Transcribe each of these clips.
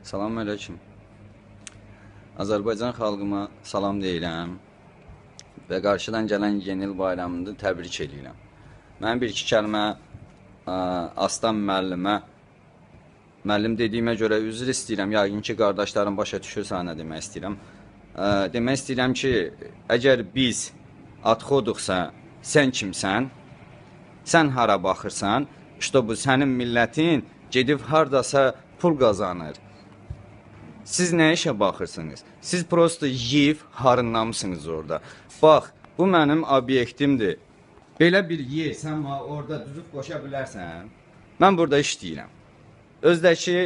Salam aleyküm. Azərbaycan xalqıma salam deyirəm və qarşıdan gələn yeni il bayramını təbrik edirəm. Mən bir-iki kəlmə Aslan müəllim dediyimə görə üzr istəyirəm. Yəqin ki, qardaşlarım başa düşürsə nə demək istəyirəm. Demək istəyirəm ki, əgər biz adxoduqsa, sən kimsən? Sən hara baxırsan? İşte bu sənin millətin gedib hardasa pul qazanır. Siz nə işə baxırsınız? Siz prosto yeyib harınlamısınız orada. Bax, bu mənim obyektimdir. Belə bir yer sən orada düzüb qoşa bilərsən. Mən burada işləyirəm. Özdəki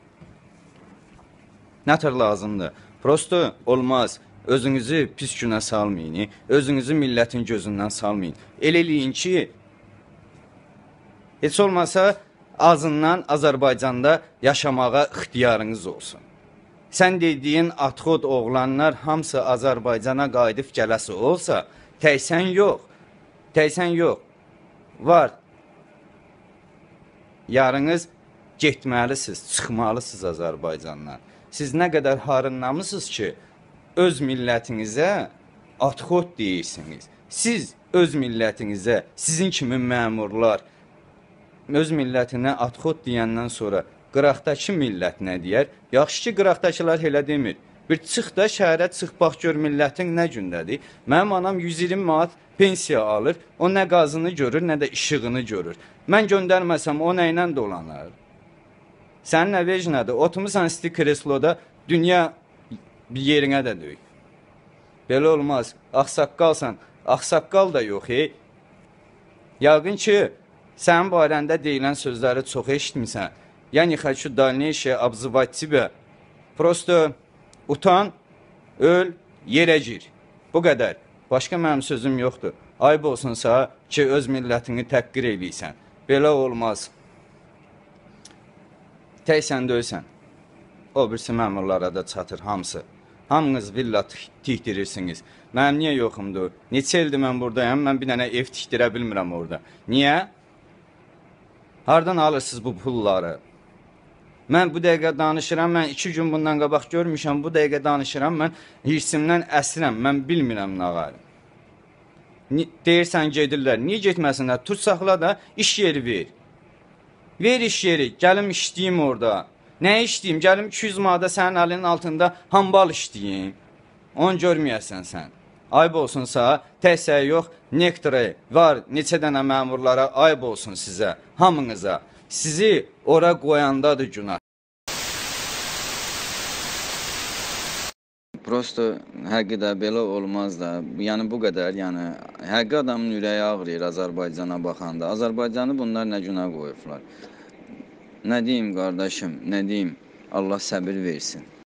nətər lazımdır? Prosto olmaz. Özünüzü pis günə salmayın. Özünüzü millətin gözündən salmayın. Elə eləyin ki, heç olmasa azından Azərbaycanda yaşamağa ixtiyarınız olsun. Sən dediyin adxod oğlanlar hamısı Azərbaycana qayıdıb gələsi olsa, təksən yox. Təksən yox. Var. Yarınız getməlisiniz, çıxmalısınız Azərbaycandan. Siz nə qədər harınlamısınız ki, öz millətinizə adxod deyirsiniz. Siz öz millətinizə, sizin kimi məmurlar, öz millətinə adxod deyəndən sonra qıraqdakı millət nə deyər? Yaxşı ki, qıraqdakılar elə demir. Bir çıx da şəhərə çıx, bax gör millətin nə gündədir. Mənim anam 120 manat pensiya alır, o nə qazını görür, nə də işığını görür. Mən göndərməsəm, o nə ilə dolanır? Sənin nə vecnədir? Oturmuşsan isti kresloda, dünya bir yerinə də döyük. Belə olmaz. Ağsaqqalsan, ağsaqqal da yox, Yəqin ki, sənin barəndə deyilən sözləri çox eşitmirsən. Я не хочу дальнейшее обзывать тебя. Просто utan, öl, yerə gir. Bu qədər. Başqa mənim sözüm yoxdur. Ayıb olsunsa ki, öz millətini təqqir eləysən. Belə olmaz. Təksən döysən. O birisi məmurlara da çatır hamısı. Hamınız villa tikdirirsiniz. Mənim niyə yoxumdur? Neçə ildir mən buradayım, mən bir dənə ev tikdirə bilmirəm orada. Niyə? Hardan alırsınız bu pulları? Mən bu dəqiqə danışıram, mən 2 gün bundan qabaq görmüşəm, bu dəqiqə danışıram, mən hirsimdən əsirəm, mən bilmirəm nə qalim. Deyirsən gedirlər, niyə getməsinlər? Tutsaqla da iş yeri ver. Ver iş yeri, gəlim işləyim orada. Nə işləyim? Gəlim 200 manada sənin əlinin altında hambal işləyim. Onu görməyəsən sən. Ayıb olsunsa, təhsəyə yox, nektarı var, neçə dənə məmurlara ayıb olsun sizə, hamınıza. Sizi ora qoyandadır günah. Prosto həqiqi də belə olmaz da. Yəni bu qədər, yəni həqiqi adamın ürəyi ağrıyır Azərbaycana baxanda. Azərbaycanı bunlar nə günah qoyublar. Nə deyim qardaşım, nə deyim? Allah səbir versin.